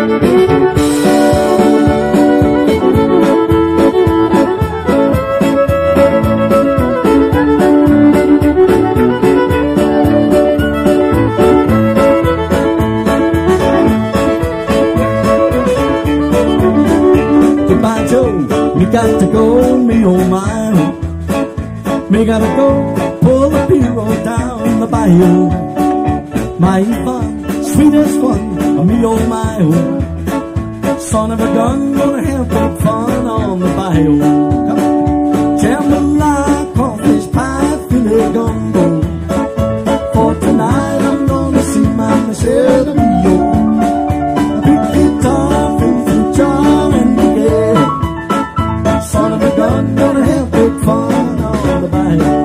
Goodbye, Joe, me got to go, me oh my, me gotta go pull the pirogue down the bayou. My fun, sweet as fun, me oh my, son of a gun, gonna have big fun on the bayou. Come on. Jambalaya, crawfish pie, filet gumbo. For tonight I'm gonna see my Michelle de Mio. Big guitar, flute, jar, and yeah. Son of a gun, gonna have big fun on the bayou.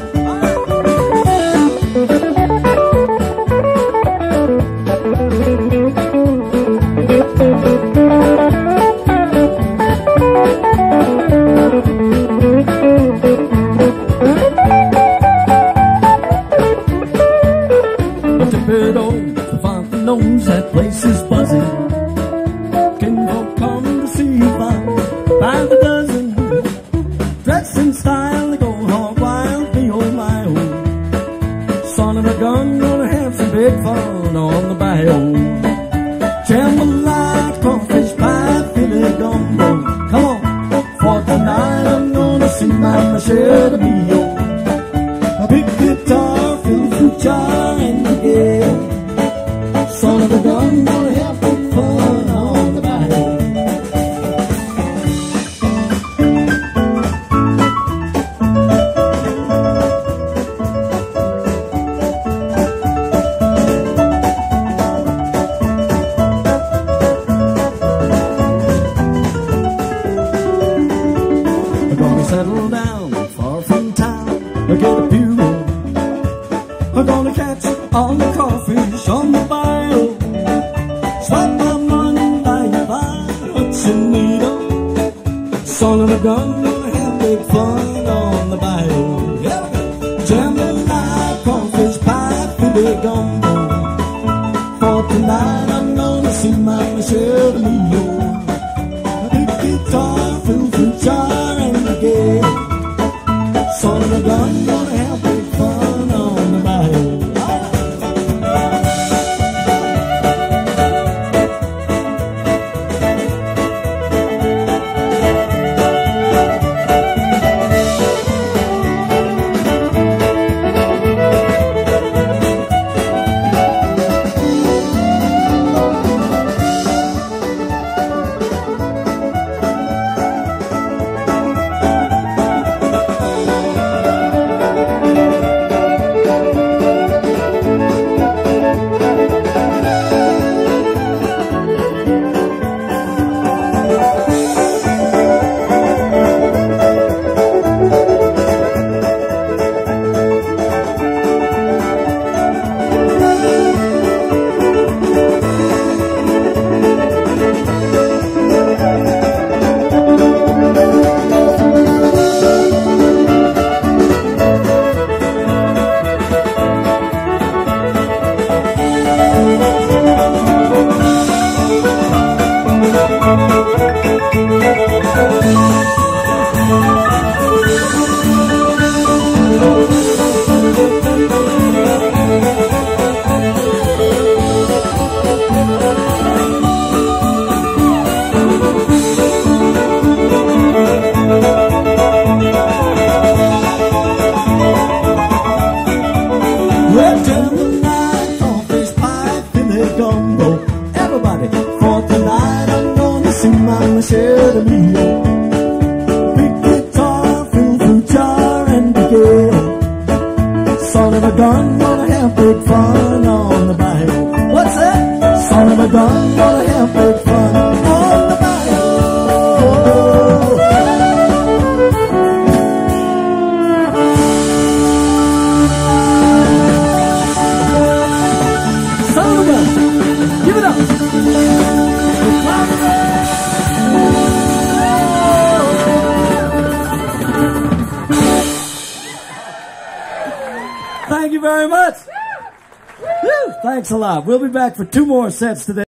Knows that place is buzzing. Kinfolk come to see you by the dozen. Dressed in style, they go hog wild, me oh my oh. Son of a gun, gonna have some big fun on the bayou. Jambalaya, crawfish pie, filet gumbo. Come on, for tonight I'm gonna see my Michelle de Mio. A big guitar, flute, jar, and yeah. Son of a gun, gonna have big fun on the bayou. We're gonna settle down far from town, we'll get a pew. We're gonna catch all the crawfish on the bayou. Swap my money by your Hudson needle. Son of a gun, gonna have big fun on the bayou. Yeah. Jambalaya, crawfish pie, filet gumbo. For tonight I'm gonna see my Michelle de Mio. A big guitar, flute, jar, and a gay. Son of a gun, gonna have big fun on the bayou. Everybody, for tonight I'm gonna see my Michelle de Mio. Big guitar, flute, jar, and yeah. Son of a gun, gonna have big fun on the bayou. What's that? Son of a gun, gonna have big fun on the bayou. Son of a gun, give it up. Thank you very much. Woo, thanks a lot. We'll be back for 2 more sets today.